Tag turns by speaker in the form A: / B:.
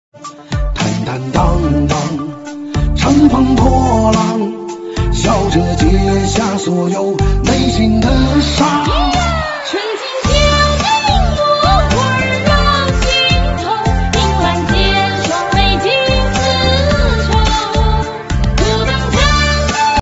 A: 坦坦荡荡，乘风破浪，笑着接下所有内心的伤。